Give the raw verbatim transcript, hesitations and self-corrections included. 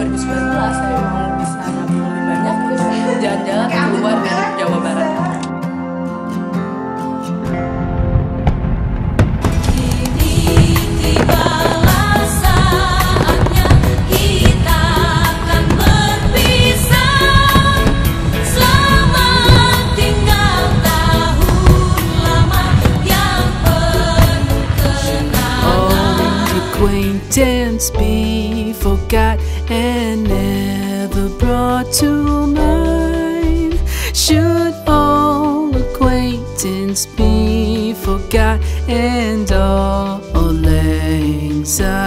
ribu sembilan belas saya mau bisa nabung lebih banyak untuk jalan-jalan keluar dari Jawa Barat. Acquaintance be forgot and never brought to mind. Should all acquaintance be forgot and all anxiety